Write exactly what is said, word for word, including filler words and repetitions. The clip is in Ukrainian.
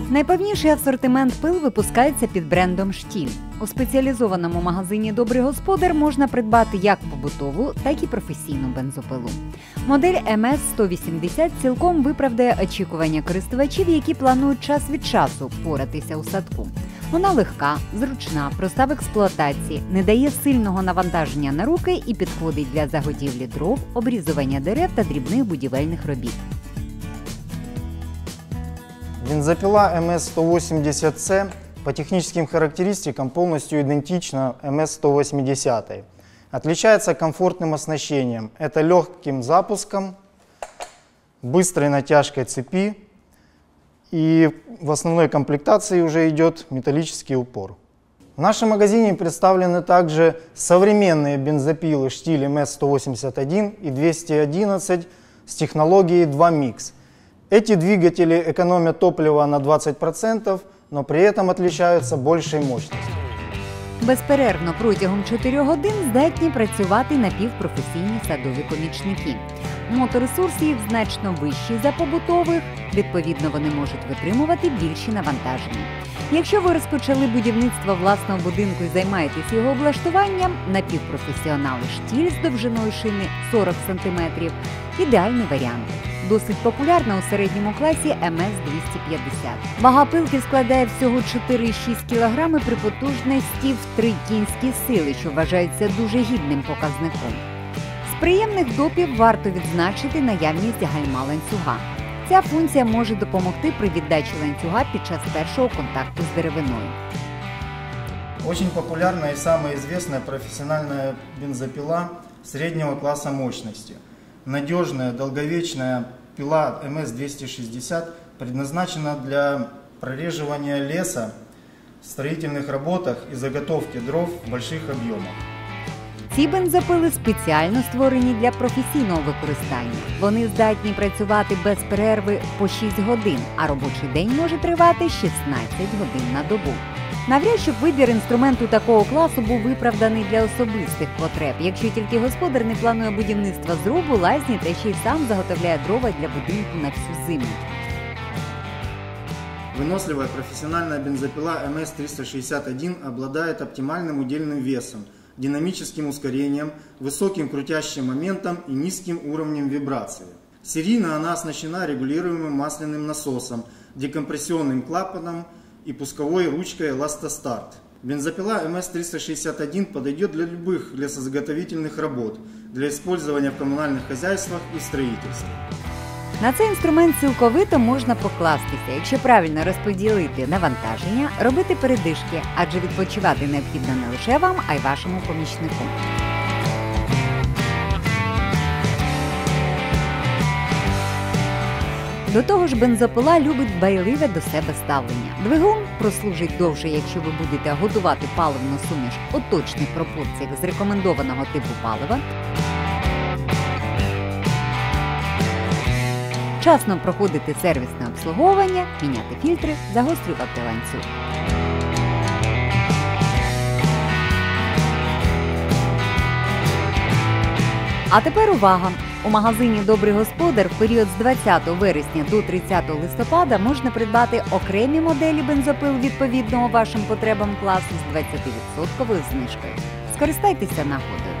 Найповніший асортимент пил випускається під брендом «Штіль». У спеціалізованому магазині «Добрий господар» можна придбати як побутову, так і професійну бензопилу. Модель ем ес сто вісімдесят цілком виправдає очікування користувачів, які планують час від часу впоратися у садку. Вона легка, зручна, проста в експлуатації, не дає сильного навантаження на руки і підходить для заготівлі дров, обрізування дерев та дрібних будівельних робіт. Бензопила ем ес сто восемьдесят це по техническим характеристикам полностью идентична ем ес сто восемьдесят. Отличается комфортным оснащением. Это легким запуском, быстрой натяжкой цепи, и в основной комплектации уже идет металлический упор. В нашем магазине представлены также современные бензопилы «Штиль» эм эс сто восемьдесят один и двести одиннадцать с технологией два микс. Эти двигатели экономят топливо на двадцять процентів, но при этом отличаются большей мощностью. Безперервно протягом чотирьох годин здатні працювати напівпрофесійні садові помічники. Моторесурс їх значно вищий за побутових, відповідно вони можуть витримувати більші навантаження. Якщо ви розпочали будівництво власного будинку і займаєтесь його облаштуванням, напівпрофесіонали «Штіль» з довжиною шини сорок сантиметрів – ідеальний варіант. Досить популярна у середньому класі ем ес двісті п'ятдесят. Вага пилки складає всього чотири цілих шість десятих кілограми при потужності в три кінські сили, що вважається дуже гідним показником. З приємних допів варто відзначити наявність гальма ланцюга. Ця функція може допомогти при віддачі ланцюга під час першого контакту з деревиною. Очень популярна и самая известная профессиональная бензопила среднего класса мощности. Надежная, долговечная пила эм эс двести шестьдесят предназначена для прореживания леса в строительных работах и заготовки дров в больших объемах. Ці бензопили спеціально створені для професійного використання. Вони здатні працювати без перерви по шість годин, а робочий день може тривати шістнадцять годин на добу. Навряд чи вибір інструменту такого класу був виправданий для особистих потреб, якщо тільки господар не планує будівництва зрубу, лазні та ще й сам заготовляє дрова для будинку на всю зиму. Выносливая профессиональная бензопила эм эс триста шестьдесят один обладает оптимальным удельным весом, динамическим ускорением, высоким крутящим моментом и низким уровнем вибрации. Серийно она оснащена регулируемым масляным насосом, декомпрессионным клапаном и пусковой ручкой «Эластостарт». Бензопила эм эс триста шестьдесят один подойдет для любых лесозаготовительных работ, для использования в коммунальных хозяйствах и строительстве. На цей інструмент цілковито можна покластися, якщо правильно розподілити навантаження, робити передишки, адже відпочивати необхідно не лише вам, а й вашому помічнику. До того ж, бензопила любить дбайливе до себе ставлення. Двигун прослужить довше, якщо ви будете готувати паливну суміш у точних пропорціях з рекомендованого типу палива. Вчасно проходити сервісне обслуговування, міняти фільтри, загострювати ланцюг. А тепер увага! У магазині «Добрий господар» в період з двадцятого вересня до тридцятого листопада можна придбати окремі моделі бензопил відповідного вашим потребам класу з двадцятивідсотковою знижкою. Скористайтеся нагодою!